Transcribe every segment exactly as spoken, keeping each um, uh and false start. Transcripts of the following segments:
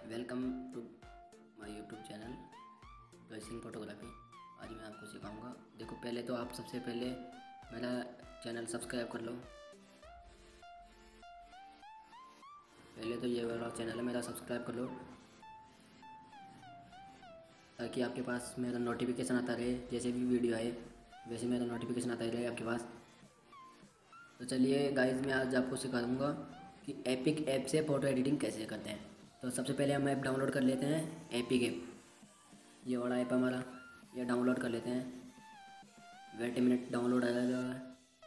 Welcome to my YouTube channel dressing photography. आज मैं आपको सिखाऊंगा। देखो, पहले तो आप सबसे पहले मेरा चैनल सब्सक्राइब कर लो। पहले तो ये वाला चैनल है मेरा, सब्सक्राइब कर लो ताकि आपके पास मेरा नोटिफिकेशन आता रहे। जैसे भी वीडियो आए वैसे मेरा नोटिफिकेशन आता रहे आपके पास। तो चलिए गाइस, मैं आज आपको सिखाऊंगा कि एपिक ऐप से फ़ोटो एडिटिंग कैसे करते हैं। तो सबसे पहले हम ऐप डाउनलोड कर लेते हैं, एपिक ऐप। ये वाला ऐप हमारा, ये डाउनलोड कर लेते हैं। वेट मिनट, डाउनलोड आ रहा है।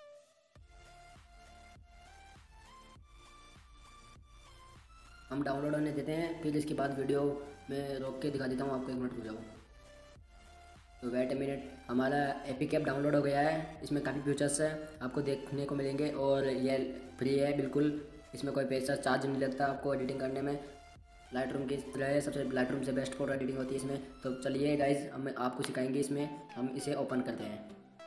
हम डाउनलोड होने देते हैं, फिर इसके बाद वीडियो में रोक के दिखा देता हूँ आपको। एक मिनट रुक जाओ। तो वेट मिनट, हमारा एपिक ऐप डाउनलोड हो गया है। इसमें काफ़ी फीचर्स है आपको देखने को मिलेंगे और ये फ्री है बिल्कुल। इसमें कोई पैसा चार्ज नहीं लगता आपको एडिटिंग करने में। लाइट रूम की तरह है, सबसे लाइट रूम से बेस्ट फोटो एडिटिंग होती है इसमें। तो चलिए गाइज, हम आपको सिखाएंगे। इसमें हम इसे ओपन करते हैं।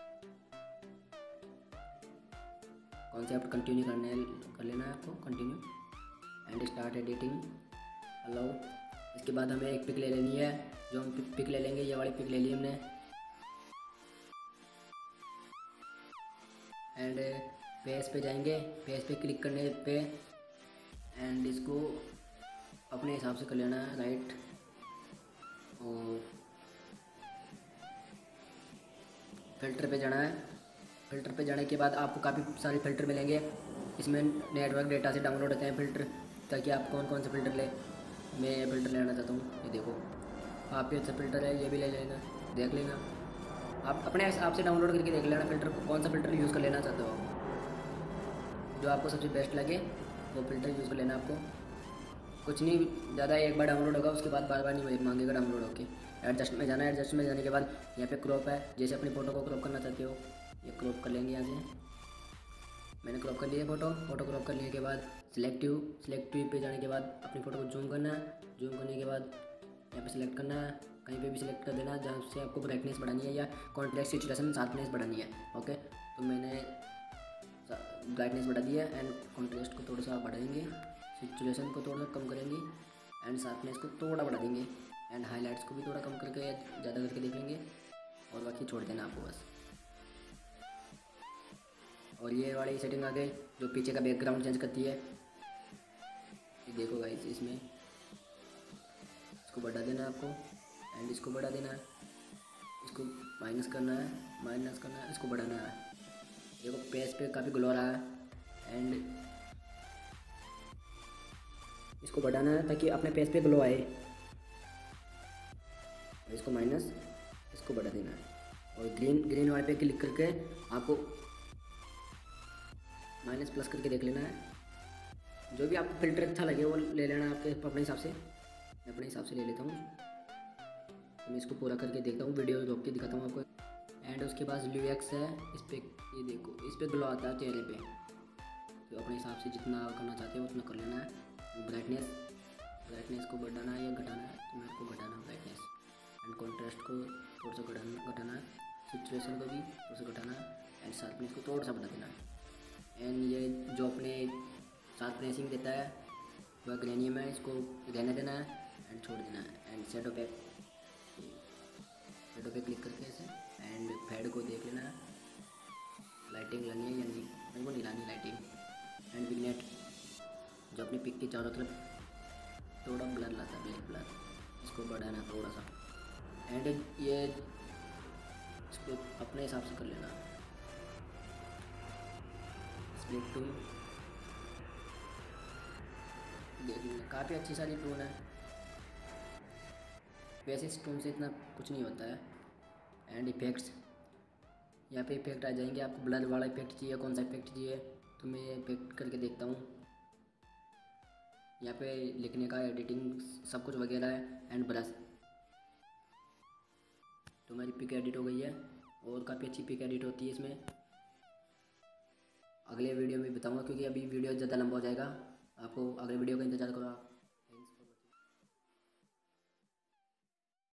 कॉन्सेप्ट कंटिन्यू करने कर लेना है आपको, continue and start editing, allow. इसके बाद हमें एक पिक ले लेनी है। जो हम पिक, पिक ले लेंगे, ये वाली पिक ले ली हमने। एंड पेज पे जाएंगे, पेज पे क्लिक करने पे एंड इसको अपने हिसाब से कर लेना है, राइट। और फ़िल्टर पे जाना है। फ़िल्टर पे जाने के बाद आपको काफ़ी सारे फ़िल्टर मिलेंगे। इसमें नेटवर्क डेटा से डाउनलोड होते हैं फ़िल्टर, ताकि आप कौन कौन से फ़िल्टर ले। मैं ये फ़िल्टर लेना चाहता हूँ, ये देखो काफ़ी अच्छा फ़िल्टर है, ये भी ले लेना, देख लेना। आप अपने हिसाब से डाउनलोड करके देख लेना फ़िल्टर को, कौन सा फ़िल्टर यूज़ कर लेना चाहते हो। जो आपको सबसे बेस्ट लगे वो फ़िल्टर यूज़ कर लेना आपको। कुछ नहीं ज़्यादा, एक बार डाउनलोड होगा उसके बाद बार बार नहीं मांगेगा डाउनलोड होके। एडजस्ट में जाना है, एडजस्ट में जाने के बाद यहाँ पे क्रॉप है। जैसे अपनी फ़ोटो को क्रॉप करना चाहते हो, ये क्रॉप कर लेंगे यहाँ से। मैंने क्रॉप कर लिया फ़ोटो। फोटो क्रॉप करने के बाद सिलेक्टिव, सिलेक्टिव पे जाने के बाद अपनी फ़ोटो को जूम करना है। जूम करने के बाद यहाँ पे सिलेक्ट करना है, कहीं पे भी सिलेक्ट कर देना जहाँ से आपको ब्राइटनेस बढ़ानी है या कॉन्ट्रास्ट सिचुएशन शार्पनेस बढ़ानी है। ओके, तो मैंने ब्राइटनेस बढ़ा दिया एंड कॉन्ट्रास्ट को थोड़ा सा बढ़ाएंगे, सिचुएशन को थोड़ा कम करेंगे एंड शार्पनेस को थोड़ा बढ़ा देंगे एंड हाईलाइट्स को भी थोड़ा कम करके या ज़्यादा करके देख लेंगे और बाकी छोड़ देना आपको बस। और ये वाली सेटिंग आ गई जो पीछे का बैकग्राउंड चेंज करती है। ये देखो गाइस, इसमें इसको बढ़ा देना है आपको एंड इसको बढ़ा देना है। इसको माइनस करना है, माइनस करना है, इसको बढ़ाना है। देखो पेज पे काफ़ी ग्लो रहा है एंड इसको बढ़ाना है ताकि अपने पेज पे ग्लो आए। इसको माइनस, इसको बढ़ा देना है और ग्रीन ग्रीन वाले पे क्लिक करके आपको माइनस प्लस करके देख लेना है। जो भी आपको फ़िल्टर अच्छा लगे वो ले लेना आपके अपने हिसाब से। मैं अपने हिसाब से ले लेता हूँ। तो मैं इसको पूरा करके देखता हूँ, वीडियो रोक के दिखाता हूँ आपको। एंड उसके बाद ल्यूएक्स है, इस पर ये देखो, इस पर ग्लो आता है चेहरे पे। तो अपने हिसाब से जितना करना चाहते हो उतना कर लेना है। ब्राइटनेस, ब्राइटनेस को बढ़ाना है या घटाना है, तो मेरे को घटाना है ब्राइटनेस। एंड कॉन्ट्रास्ट को थोड़ा सा घटाना घटाना है, सिचुएशन को भी थोड़ा सा घटाना है एंड शार्पनेस को थोड़ा सा बढ़ा देना है। एंड ये जो अपने शार्पनेसिंग देता है वह ग्रेनियम है, इसको रहने देना है एंड छोड़ देना है। एंड शैडो पे, शैडो पे क्लिक करके ऐसे एंड फेड को देख लेना है, लाइटिंग लानी है या नहीं, मेरे को नहीं लानी लाइटिंग। एंड विग्नेट जो अपनी पिक के चारों तरफ थोड़ा ब्लर लाता है, ब्लैक ब्लर, इसको बढ़ाना है थोड़ा सा। एंड ये इसको अपने हिसाब से कर लेना। स्प्लिट टूल देख लेना, काफ़ी अच्छी सारी टूल है। वैसे इस टूल से इतना कुछ नहीं होता है। एंड इफेक्ट्स, यहाँ पे इफेक्ट आ जाएंगे। आपको ब्लर वाला इफेक्ट चाहिए, कौन सा इफेक्ट चाहिए, तो मैं ये इफेक्ट करके देखता हूँ। यहाँ पे लिखने का, एडिटिंग सब कुछ वगैरह है एंड ब्रश। तो मेरी पिक एडिट हो गई है और काफ़ी अच्छी पिक एडिट होती है इसमें। अगले वीडियो में बताऊँगा क्योंकि अभी वीडियो ज़्यादा लंबा हो जाएगा। आपको अगले वीडियो का इंतज़ार करो आप।